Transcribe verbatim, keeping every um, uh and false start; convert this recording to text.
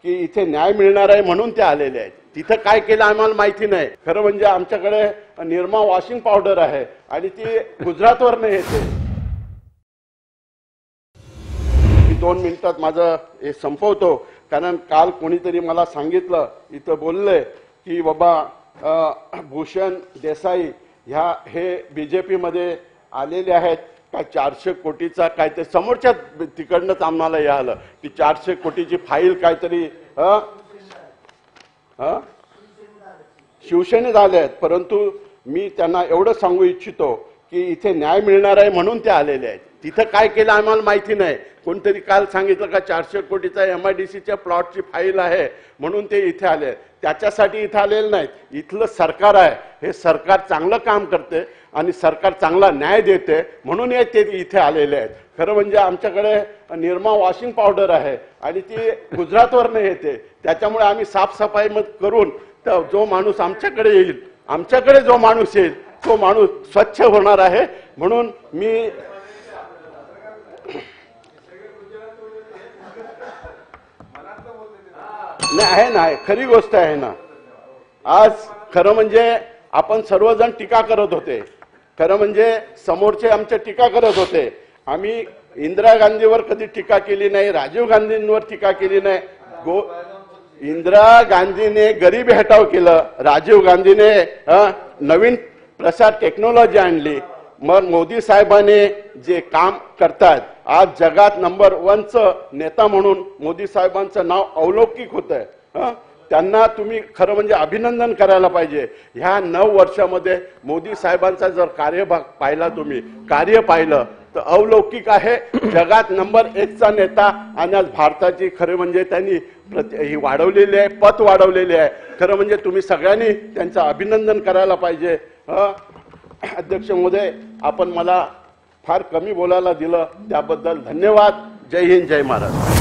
की इथे न्याय मिळणार आहे म्हणून ते आलेले आहेत। तिथं काय केलं आम्हाला माहिती नाही। खरं म्हणजे आमच्याकडे निर्मा वॉशिंग पावडर आहे आणि ती गुजरातवरनं येते। मी दोन मिनिटात माझं हे संपवतो, कारण काल कोणीतरी मला सांगितलं, इथं बोलले की बाबा भूषण देसाई ह्या हे बीजेपी मध्ये आलेले आहेत, काय चारशे कोटीचा काय ते समोरच्या तिकडनंच आम्हाला हे आलं की चारशे कोटीची फाईल काहीतरी ह ह शिवसेनेत आले आहेत। परंतु मी त्यांना एवढं सांगू इच्छितो की इथे न्याय मिळणार आहे म्हणून ते आलेले आहेत। तिथं काय केलं आम्हाला माहिती नाही। कोणतरी काल सांगितलं का चारशे कोटीचा एमआयडीसीच्या प्लॉटची फाईल आहे म्हणून ते इथे आले। त्याच्यासाठी इथे आलेले नाहीत। इथलं सरकार आहे, हे सरकार चांगलं काम करते आणि सरकार चांगला न्याय देते म्हणून ते इथे आलेले आहेत। खरं म्हणजे आमच्याकडे निर्मा वॉशिंग पावडर आहे आणि ती गुजरातवरनं येते। त्याच्यामुळे आम्ही साफसफाई करून जो माणूस आमच्याकडे येईल, आमच्याकडे जो माणूस येईल तो माणूस स्वच्छ होणार आहे। म्हणून मी नाही आहे ना, खरी गोष्ट आहे ना। आज खरं म्हणजे आपण सर्वजण टीका करत होते, खरं म्हणजे समोरचे आमच्या टीका करत होते। आम्ही इंदिरा गांधीवर कधी टीका केली नाही, राजीव गांधींवर टीका केली नाही। गो इंदिरा गांधीने गरीबी हटाव केलं, राजीव गांधीने नवीन प्रसार टेक्नॉलॉजी आणली, मग मोदी साहेबांनी जे काम करतात आज जगात नंबर वनचं नेता म्हणून मोदी साहेबांचं नाव अवलौकिक होतंय। त्यांना तुम्ही खरं म्हणजे अभिनंदन करायला पाहिजे। ह्या नऊ वर्षामध्ये मोदी साहेबांचा जर कार्यभाग पाहिला, तुम्ही कार्य पाहिलं तर अवलौकिक आहे। जगात नंबर एकचा नेता आणि आज भारताची खरं म्हणजे त्यांनी ही वाढवलेली आहे, पत वाढवलेली आहे। खरं म्हणजे तुम्ही सगळ्यांनी त्यांचं अभिनंदन करायला पाहिजे। अध्यक्ष महोदय, आपण मला फार कमी बोलायला दिलं त्याबद्दल धन्यवाद। जय हिंद, जय महाराष्ट्र।